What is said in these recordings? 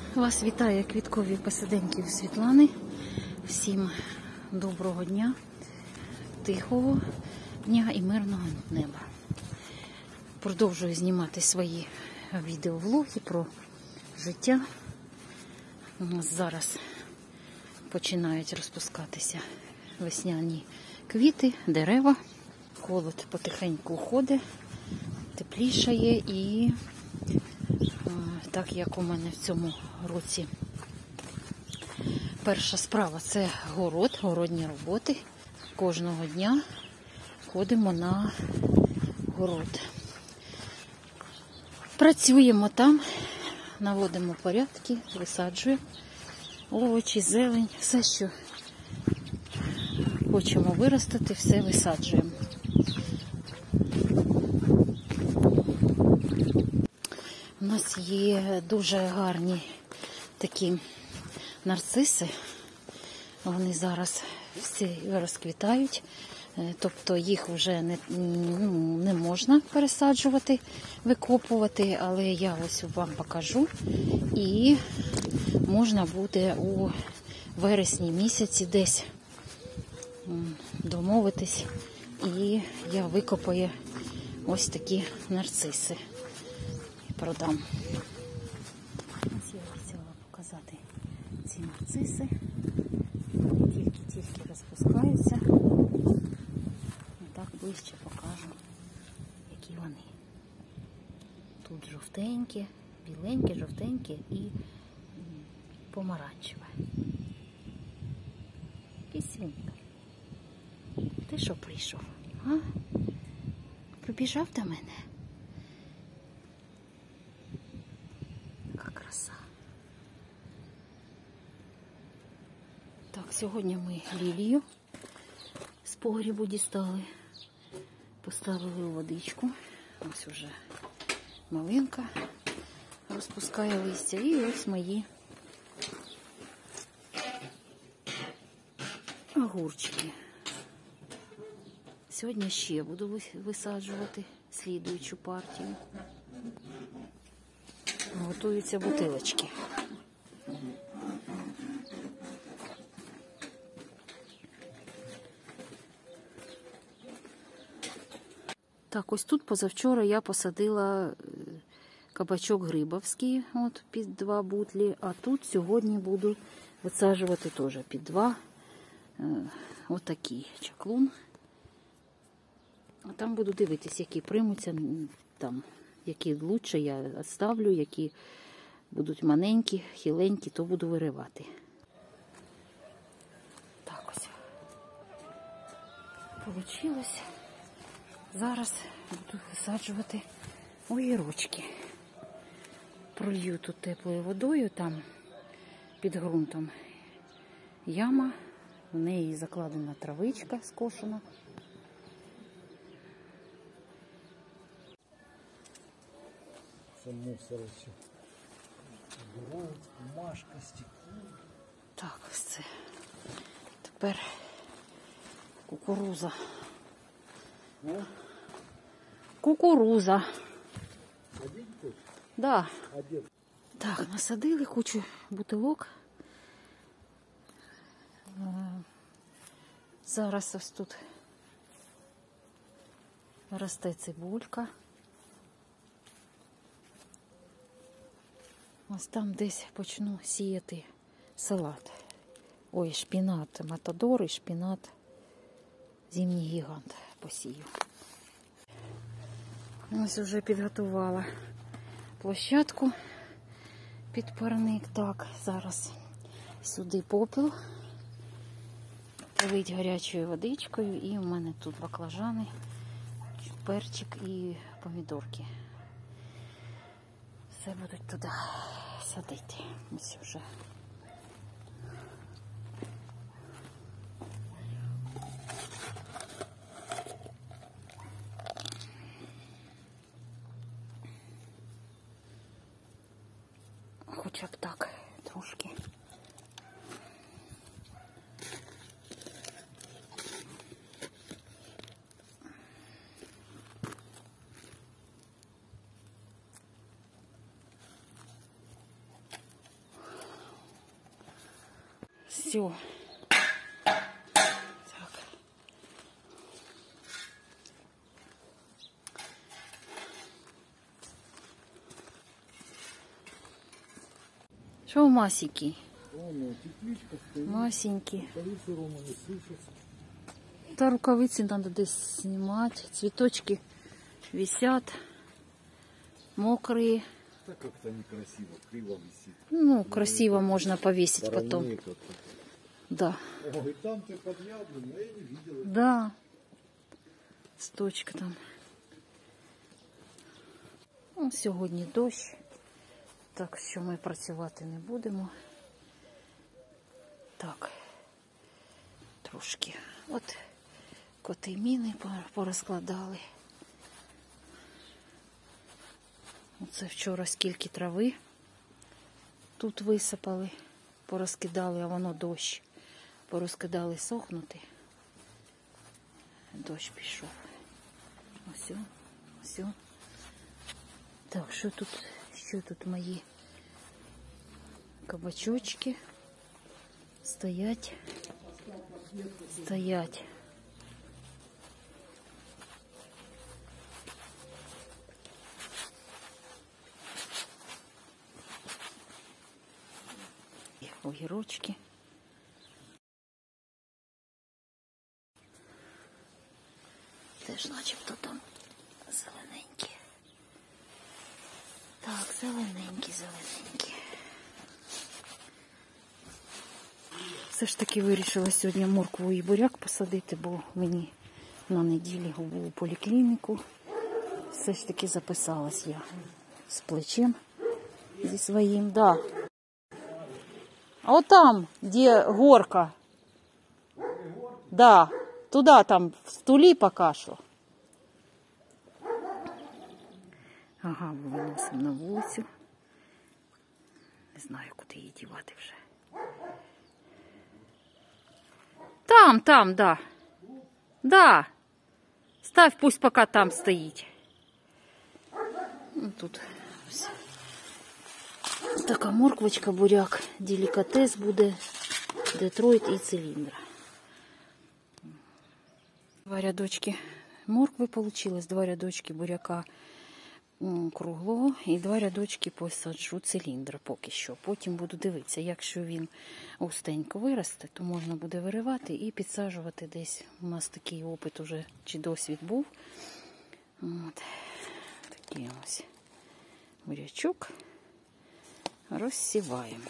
Вас вітає квіткові посиденьки Світлани. Всім доброго дня, тихого дня і мирного неба. Продовжую знімати свої відеовлоги про життя. У нас зараз починають розпускатися весняні квіти, дерева. Холод потихеньку уходить, теплішає і так як у мене в цьому році перша справа – це городні роботи. Кожного дня ходимо на город. Працюємо там, наводимо порядки, висаджуємо овочі, зелень, все, що хочемо виростити, все висаджуємо. У нас є дуже гарні такі нарциси. Вони зараз всі розквітають. Тобто їх вже не можна пересаджувати, викопувати, але я ось вам покажу. І можна буде у вересні місяці десь домовитись. І я викопаю ось такі нарциси. Продам. Ось я хотіла показати ці нарциси. Тільки розпускаються. І так ближче покажу, які вони. Тут жовтенькі, біленькі, жовтенькі і помаранчеве. Кисюнька. Ти що прийшов? А? Прибіжав до мене? Краса. Так, сьогодні ми лілію з погрібу дістали, поставили у водичку. Ось уже малинка розпускає листя. І ось мої огурчики. Сьогодні ще буду висаджувати слідуючу партію. Готуються бутилочки. Так, ось тут позавчора я посадила кабачок грибовський, от під 2 бутлі, а тут сьогодні буду висаджувати теж під 2. Отакий чаклун. А там буду дивитись, які приймуться там. Які лучше я оставлю, які будуть маленькі, хиленькі, то буду виривати. Так ось. Получилось. Зараз буду висаджувати огірочки. Пролью тут теплою водою, там під ґрунтом яма, в неї закладена травичка скошена. Мусор все. Беруть, бумажка, стекло. Так, ось це. Тепер кукуруза. Кукуруза. Один тут? Да. Один. Так, насадили кучу бутилок. Зараз ось тут росте цибулька. Ось там десь почну сіяти салат. Ой, шпінат, матадор і шпінат. Зимній гігант посію. Ось вже підготувала площадку під парник. Так, зараз сюди попіл. Полить гарячою водичкою. І у мене тут баклажани, перчик і помідорки. Все будуть туди садити. Ось вже. Хоча б так, трошки. Все. Так. Що у Масіки? Воно, тепличка стоїть. Масенькі. Рукавиці Рома не сушаться. Та рукавиці треба десь знімати. Цвіточки висять. Мокрые. Так как-то некрасиво, криво висит. Ну, красиво можно повесить потом. Ровнее как-то. Да. Ой, там ты подъявлен, а я не видел. Да. Сточка там. Ну, сьогодні дощ. Так що ми працювати не будемо. Так. Трошки. От коти міни порозкладали. Оце вчора скільки трави тут висипали, порозкидали, а воно дощ. Порозкидали сохнути. Дощ пішов. Ось, ось. Так, що тут мої кабачочки стоять. Стоять. Огірочки. Теж начебто там зелененькі. Так, зелененькі. Все ж таки вирішила сьогодні моркву і буряк посадити, бо мені на неділі у поліклініку. Все ж таки записалась я з плечем зі своїм, да. А вот там, где горка. Да, туда там, в стулі пока що. Ага, виносимо на вулицю. Не знаю, куди її дівати вже. Там, да. Да. Ставь, пусть пока там стоїть. Ну, тут ось. Така морквочка, буряк, делікатес буде, Детройт і циліндр. Два рядочки моркви получилось, два рядочки буряка круглого і два рядочки посаджу циліндр поки що. Потім буду дивитися, якщо він густенько виросте, то можна буде виривати і підсаджувати десь. У нас такий опит уже, чи досвід був. От. Такий ось бурячок. Розсіваємо.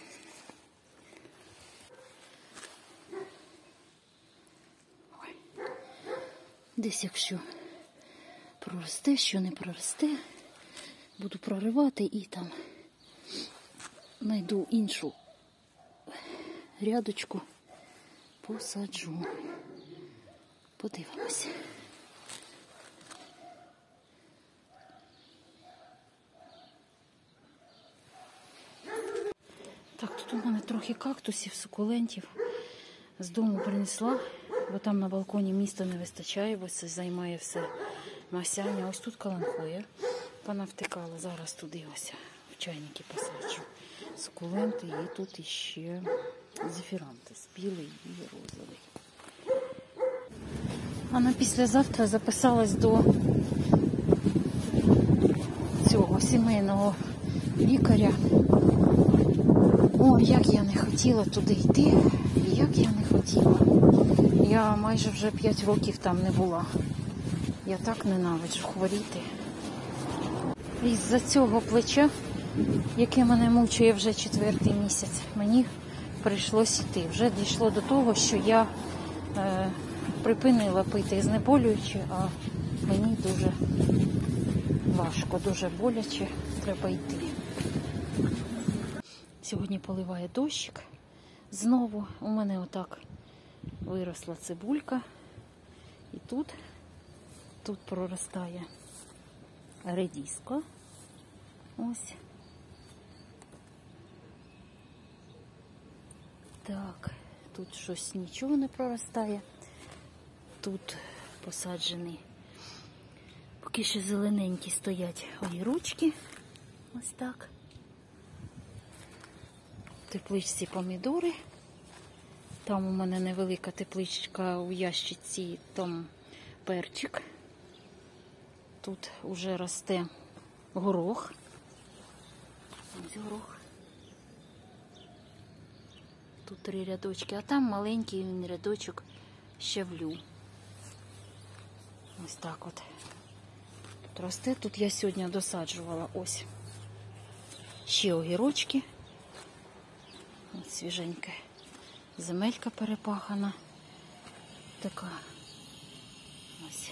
Ой. Десь якщо проросте, що не проросте, буду проривати і там знайду іншу рядочку, посаджу. Подивимося. Так, тут у мене трохи кактусів, сукулентів з дому принесла, бо там на балконі місця не вистачає, бо це займає все масяння. Ось тут каланхоя понавтикала, зараз туди ось в чайники посаджу сукуленти, і тут іще зефірантис, білий і розовий. А на післязавтра записалась до цього сімейного лікаря. О, як я не хотіла туди йти, як я не хотіла. Я майже вже 5 років там не була. Я так ненавиджу хворіти. Із-за цього плеча, яке мене мучує вже 4-й місяць, мені прийшлось йти. Вже дійшло до того, що я припинила пити знеболюючи, а мені дуже важко, дуже боляче, треба йти. Сьогодні поливає дощик. Знову у мене отак виросла цибулька. І тут проростає редиска. Ось. Так, тут щось нічого не проростає. Тут посаджений. Поки ще зелененькі стоять огірочки. Ось так. В тепличці помідори Там у мене невелика тепличка у ящиці, там перчик. Тут уже росте горох. Ось горох. Тут 3 рядочки, а там маленький рядочок щавлю. Ось так от. Тут росте. Тут я сьогодні досаджувала ось ще огірочки. Ось свіженьке. Земелька перепахана. Така. Ось.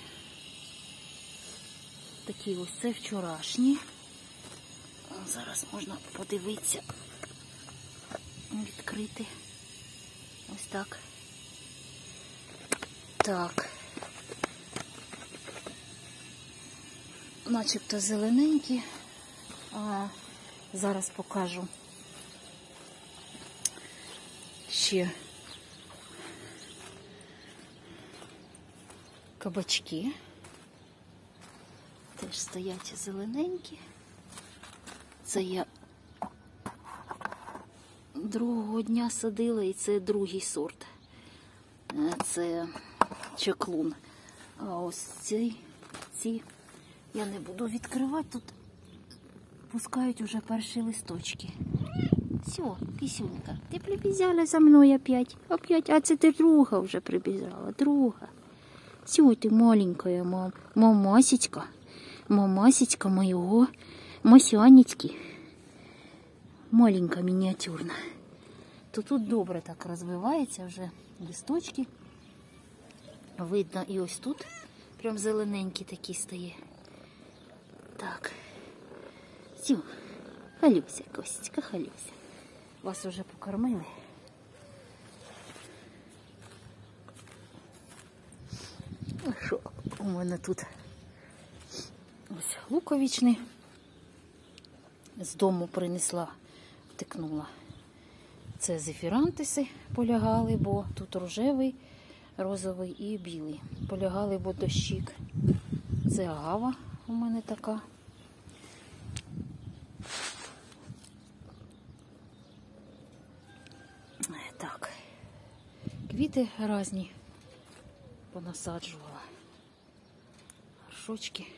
Такі ось це вчорашні. Зараз можна подивитися. Відкрити. Ось так. Так. Начебто зелененькі. А зараз покажу ще кабачки. Теж стоять зелененькі. Це я другого дня садила, і це другий сорт. Це чаклун. А ось ці я не буду відкривати. Тут пускають уже перші листочки. Все, кисюнька, ти прибіжала за мною опять. Опять, а це ти друга вже прибіжала, друга. Все, ти маленькая, мамасечка. Мамасечка моего масянечки. Маленька, мініатюрна. То тут добре так розвивається вже листочки. Видно, і ось тут прям зелененький такий стає. Так. Все. Халюся, Костечка, халюся. Вас уже покормили. А що у мене тут? Ось луковичний. З дому принесла, втикнула. Це зефірантиси полягали, бо тут рожевий, розовий і білий. Полягали, бо дощик. Це агава у мене така. Так. Квіти різні понасаджувала. Горшочки.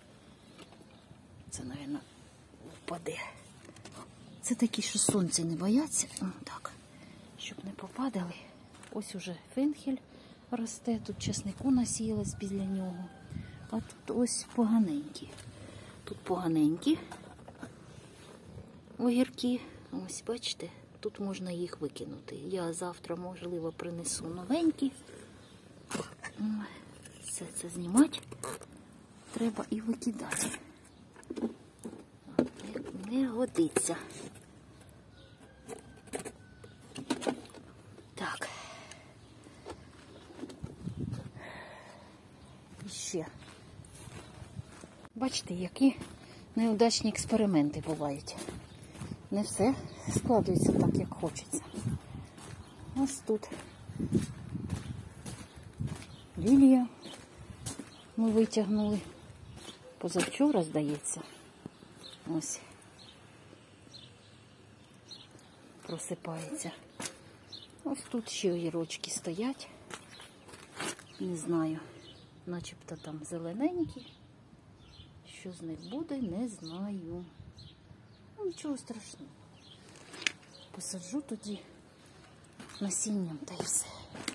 Це, мабуть, впаде. Це такі, що сонця не бояться. Так, щоб не попадали. Ось уже фенхель росте. Тут чеснику насіялась біля нього. А тут ось поганенькі. Тут поганенькі огірки. Ось, бачите, тут можна їх викинути. Я завтра, можливо, принесу новенькі. Все це знімати треба і викидати. Не годиться. Так. І ще. Бачите, які неудачні експерименти бувають. Не все складується так, як хочеться. Ось тут лілія ми витягнули. Позавчора, здається. Ось. Просипається. Ось тут ще огірочки стоять. Не знаю. Начебто там зелененькі. Що з них буде, не знаю. Ну, нічого страшного. Посаджу тоді насінням та й все.